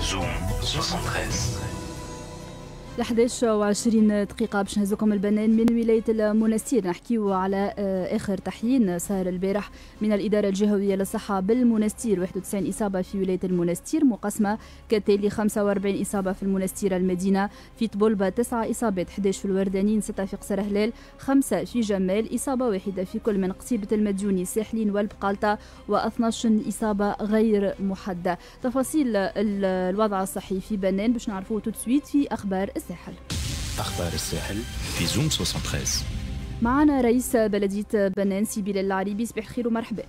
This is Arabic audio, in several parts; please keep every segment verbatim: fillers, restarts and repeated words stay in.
زوم ثلاثة وستين. الحادية وعشرين دقيقة باش نهزكم البنان من ولاية المنستير. نحكيو على آخر تحيين صار البارح من الإدارة الجهوية للصحة بالمنستير. واحد وتسعين إصابة في ولاية المنستير مقسمة كالتالي: خمسة وأربعين إصابة في المنستير المدينة، في طبولبة تسعة إصابات، أحد عشر في الوردانين، ستة في قصر هلال، خمسة في جمال، إصابة واحدة في كل من قصيبة المديوني، ساحلين والبقالطة، واثناش إصابة غير محددة. تفاصيل الوضع الصحي في بنان باش نعرفوه تو سويت في أخبار الساحل. أخبار الساحل في زوم ثلاثة وستين. معنا رئيس بلدية بنان سي بلال العريبي. صباح الخير ومرحبا.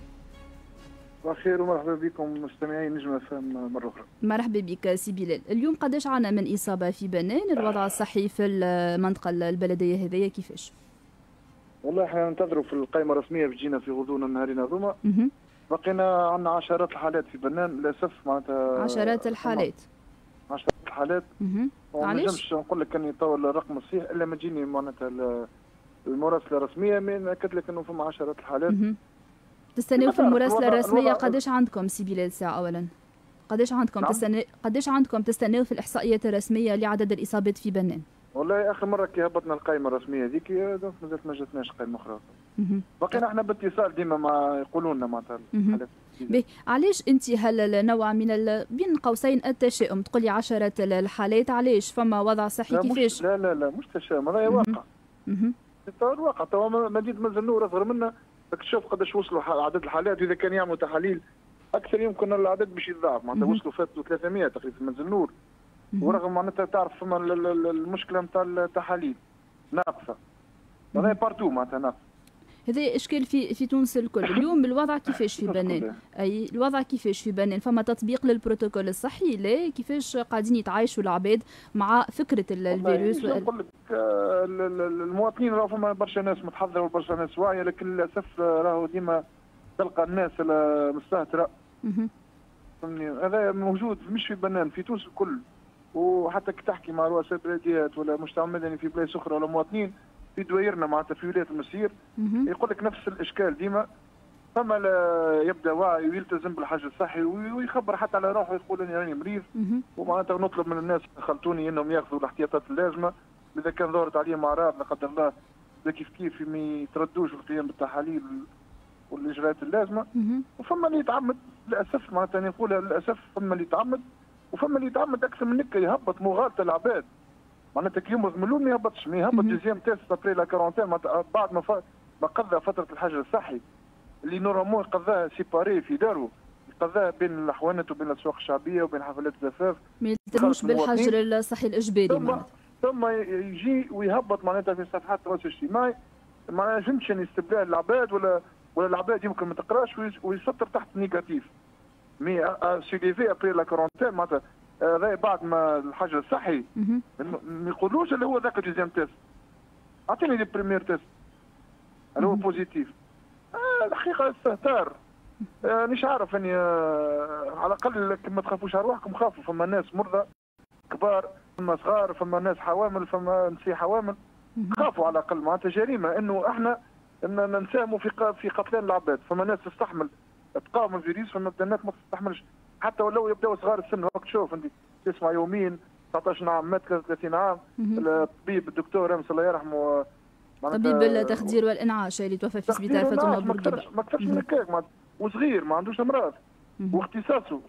بخير ومرحبا بكم مستمعين نجم اف ام مرة أخرى. مرحبا بك سي بلال. اليوم قداش عنا من إصابة في بنان؟ الوضع الصحي في المنطقة البلدية هذيا كيفاش؟ والله احنا ننتظروا في القائمة الرسمية باش تجينا في غضون النهارين هذوما. بقينا عندنا عشرات الحالات في بنان للأسف، معناتها عشرات الحالات عشرات الحالات. وما علاش؟ نجمش نقول لك اني يطول الرقم الصحيح الا ما تجيني معناتها المراسلة الرسمية، من ناكد لك انه فما عشرات الحالات. تستناو في المراسلة الرسمية قداش عندكم سي بلال ساعة أولا؟ قداش عندكم نعم؟ تستناو قداش عندكم تستناو في الإحصائيات الرسمية لعدد الإصابات في بنان؟ والله اخر مرة كي هبطنا القائمة الرسمية هذيك مازالت ما جاتناش قائمة أخرى. بقينا احنا باتصال ديما ما يقولوا لنا معناتها الحالات. باهي، علاش انت هالنوع من ال... بين قوسين التشاؤم؟ تقولي عشرة الحالات، علاش؟ فما وضع صحي لا كيفاش؟ لا لا لا مش تشاؤم، هذا واقع. توا الواقع توا مدينة مزنور أصغر منا، تشوف قداش وصلوا عدد الحالات، وإذا كان يعملوا تحاليل أكثر يمكن العدد باش يتضاعف، معناتها وصلوا فاتوا ثلاثمائة تقريبا في مزنور. ورغم معناتها تعرف فما المشكلة نتاع التحاليل ناقصة، هذا بارتو معناتها ناقصة. هذا اشكال في في تونس الكل. اليوم الوضع كيفاش في بنان؟ اي الوضع كيفاش في بنان؟ فما تطبيق للبروتوكول الصحي؟ لا، كيفاش قاعدين يتعايشوا العباد مع فكره الفيروس؟ نقول لك المواطنين راهو فما برشا ناس متحضره وبرشا ناس واعيه، لكن للاسف راهو ديما تلقى الناس المستهتره. فهمني، هذا موجود مش في بنان، في تونس الكل. وحتى كي تحكي مع رؤساء بلديات ولا مجتمع مدني في بلاد اخرى ولا مواطنين في دوائرنا معناتها في ولايه المسير، يقول لك نفس الاشكال ديما. فما لا يبدا واعي ويلتزم بالحجر الصحي ويخبر حتى على روحه، يقول اني راني مريض، ومعناتها نطلب من الناس خلطوني انهم ياخذوا الاحتياطات اللازمه. اذا كان ظهرت عليهم اعراض لا قدر الله كيف كيف ما يتردوش في القيام بالتحاليل والاجراءات اللازمه. وفما اللي يتعمد للاسف، معناتها نقولها للاسف، فما اللي يتعمد وفما اللي يتعمد اكثر من هكا، يهبط مغالطه العباد. معناتها كي يمرض من الاول ما يهبطش، ما يهبط دوزيام تيست ابري لا كارونتين بعد ما ف... ما قضى فتره الحجر الصحي اللي نورمالمون قضاها سيباري في داره، قضاها بين الحوانت وبين الاسواق الشعبيه وبين حفلات الزفاف، ما يلتزموش بالحجر الصحي الاجباري. ثم ثم يجي ويهبط معناتها في صفحات التواصل الاجتماعي. ما نجمش استبدال العباد ولا ولا العباد يمكن ما تقراش ويسطر تحت نيجاتيف. مي سي دي في ابري لا كارونتين معناتها هذا بعد ما الحجر الصحي ما يقولوش اللي هو ذاك الجزيام تيست. اعطيني لي بريمير تيست اللي هو بوزيتيف. آه الحقيقه استهتار. آه مش عارف اني آه على الاقل ما تخافوش على روحكم، خافوا. فما ناس مرضى كبار، فما صغار، فما ناس حوامل، فما نساء حوامل. خافوا على الاقل، معناتها جريمه انه احنا ان نساهموا في في قتلان العباد. فما ناس تستحمل تقاوم الفيروس، فما ناس ما تستحملش حتى ولو يبداو صغار السن. وقت تشوف انت تسمع يومين تسعطاش عام مات ثلاثة وثلاثين عام. الطبيب الدكتور رامس الله يرحمه، طبيب التخدير والانعاش اللي توفى في سبيطار فاطمه بورقيبه، ما كتبش من هكاك، وصغير ما عندوش امراض واختصاصه.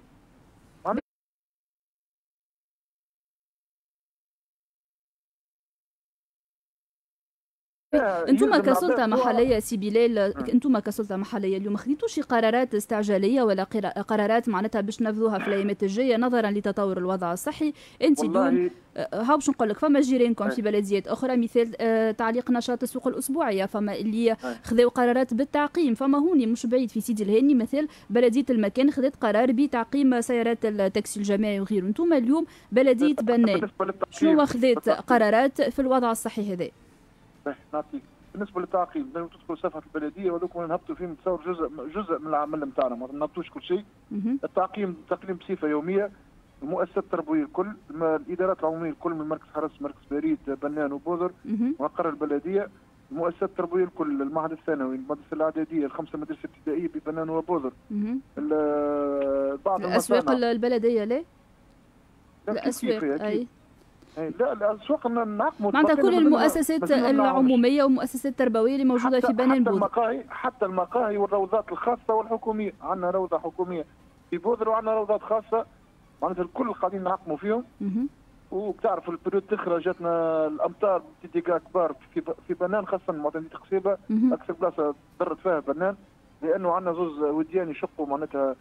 انتم كسلطه محليه سي بلال، انتم كسلطه محليه اليوم خديتوا قرارات استعجاليه ولا قرارات معناتها باش تنفذوها في الايامات الجايه نظرا لتطور الوضع الصحي؟ انت دون هاو باش نقول لك، فما جيرانكم في بلديات اخرى مثال تعليق نشاط السوق الاسبوعيه، فما اللي خذوا قرارات بالتعقيم، فما هوني مش بعيد في سيدي الهاني مثل بلديه المكان خذت قرار بتعقيم سيارات التاكسي الجماعي وغيره. انتم اليوم بلديه بنان شنو خذت قرارات في الوضع الصحي هذا؟ نعطيك بالنسبه للتعقيم، لازم تدخلوا صفحه البلديه وهذوك نهبطوا فيهم، تصور جزء جزء من العمل نتاعنا، ما نهبطوش كل شيء. التعقيم تقييم بصفه يوميه، المؤسسات التربويه الكل، الادارات العموميه الكل، من مركز حرس، مركز بريد، بنان وبوذر، مقر البلديه، المؤسسات التربويه الكل، المعهد الثانوي، المدرسه الاعداديه، الخمسه مدارس ابتدائيه ببنان وبوذر، بعض الاسواق البلديه. لا الاسواق. اي لا الاسواق نعقموا معناتها كل المؤسسات العموميه والمؤسسات التربويه اللي موجوده في بنان بودر. حتى المقاهي حتى المقاهي والروضات الخاصه والحكوميه، عندنا روضه حكوميه في بودر وعندنا روضات خاصه، معناتها الكل قاعدين نعقموا فيهم. وبتعرف البريود تخرج جاتنا الامطار بتدقيقه كبار في في بنان، خاصه معناتها قصيبه اكثر بلاصه ضرت فيها بنان، لانه عندنا زوز وديان يشقوا معناتها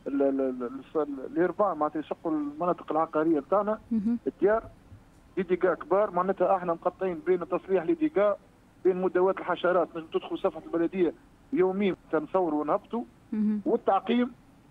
اليربان، معناتها يشقوا المناطق العقاريه بتاعنا الديار لدقاء كبار. معناتها احنا مقطعين بين تصريح لدقاء، بين مداوات الحشرات تدخل صفحه البلديه يوميا نصوروا ونهبطوا، والتعقيم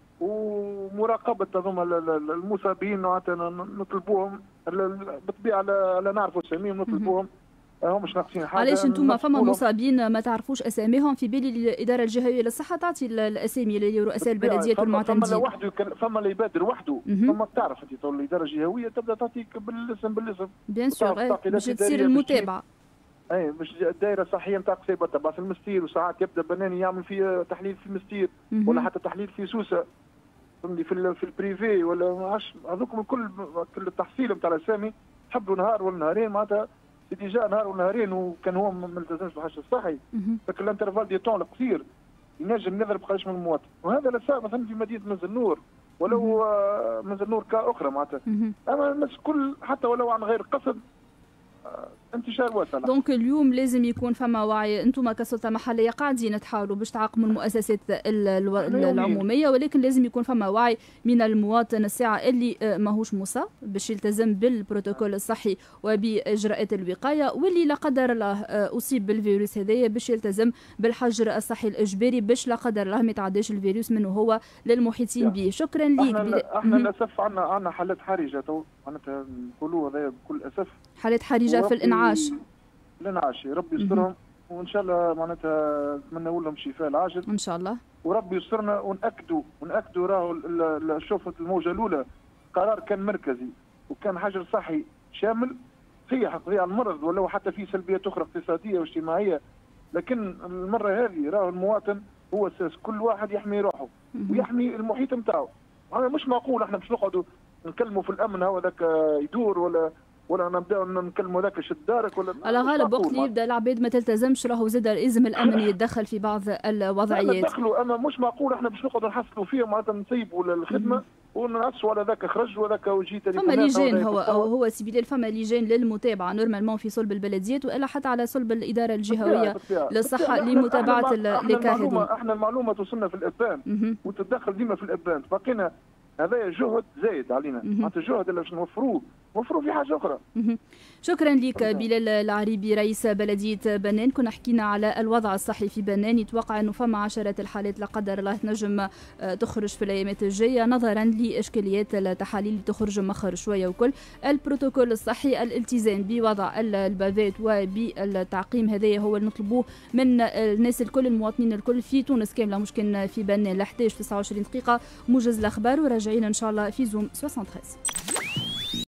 ومراقبه هذوما المصابين نطلبوهم بالطبيعه لا نعرفوا اساميهم نطلبوهم، هم مش ناقصين حاجه. علاش انتم فما مصابين ما تعرفوش اساميهم؟ في بالي الاداره الجهويه للصحه تعطي الاسامي لرؤساء البلديات والمعتمدين. فما لوحده فما اللي يبادر وحده، فما تعرف انت تقول الاداره الجهويه تبدا تعطيك بالاسم بالاسم بيان سور باش تصير المتابعه. اي باش الدائره الصحيه نتاع قصيبه تبع في المستير، وساعات يبدا بناني يعمل في تحليل في المستير ولا حتى تحليل في سوسه فهمتني في في البريفي ولا ما عادش هذوكم الكل كل التحصيل نتاع الاسامي حبوا نهار ولا نهارين معناتها ديجا نهار ونهارين وكان هو ما التزمش بالحش الصحي، لكن الانترفال دي طون القصير ينجم نضرب قريش من المواطن، وهذا لا ساعة مثلا في مدينه منزل نور ولو منزل نور كاخرى معناتها، اما الناس كل حتى ولو عن غير قصد انتشار واسع. دونك اليوم لازم يكون فما وعي، انتم كسلطه محليه قاعدين تحاولوا باش تعاقموا المؤسسات العموميه، ولكن لازم يكون فما وعي من المواطن الساعه اللي ماهوش مصاب باش يلتزم بالبروتوكول الصحي وباجراءات الوقايه، واللي لا قدر الله اصيب بالفيروس هذايا باش يلتزم بالحجر الصحي الاجباري باش لا قدر الله ما يتعداش الفيروس منه هو للمحيطين به. شكرا ليك. احنا, احنا للاسف عندنا عندنا حالات حرجه تو معناتها نقولوا هذا بكل اسف، حالات حرجه في الانعاش. الانعاش ربي يسترهم وان شاء الله معناتها نتمنوا لهم الشفاء العاجل ان شاء الله، وربي يسترنا ونأكدوا ونأكدوا راهو شوفت الموجه الاولى قرار كان مركزي وكان حجر صحي شامل صحيح قضيه على المرض ولو حتى في سلبيات اخرى اقتصاديه واجتماعيه، لكن المره هذه راهو المواطن هو اساس، كل واحد يحمي روحه ويحمي المحيط نتاعو. هذا مش معقول احنا باش نقعدوا نكلموا في الامن هو ذاك يدور ولا ولا نبداو نكلموا ذاك شد دارك ولا على غالب وقت اللي يبدا العباد ما تلتزمش راهو زاد لازم الامن يتدخل في بعض الوضعيات. يدخلوا اما مش معقول احنا باش نقعدوا نحصلوا فيهم معناتها نسيبوا الخدمه ونعصوا على ذاك خرج وذاك وجي تاني. فما لجان هو أو هو سي بلال، فما لجان للمتابعه نورمالمون في صلب البلديات والا حتى على صلب الاداره الجهويه للصحه لمتابعه الكاهدين. احنا المعلومه توصلنا في الابان وتتدخل ديما في الابان، بقينا هذا جهد زايد علينا، معناتها الجهد اللي باش نوفروه نوفروه في حاجه اخرى. شكرا لك بلال العريبي رئيس بلديه بنان. كنا حكينا على الوضع الصحي في بنان، يتوقع انه فما عشرات الحالات لا قدر الله تنجم تخرج في الايامات الجايه نظرا لاشكاليات التحاليل اللي تخرج مخر شويه، وكل البروتوكول الصحي الالتزام بوضع البافات وبالتعقيم هذايا هو اللي نطلبوه من الناس الكل، المواطنين الكل في تونس كامله مش كان في بنان. ل إحدى عشر تسعة وعشرين دقيقه موجز الاخبار وراجعين ان شاء الله في زوم ثلاثة وستين.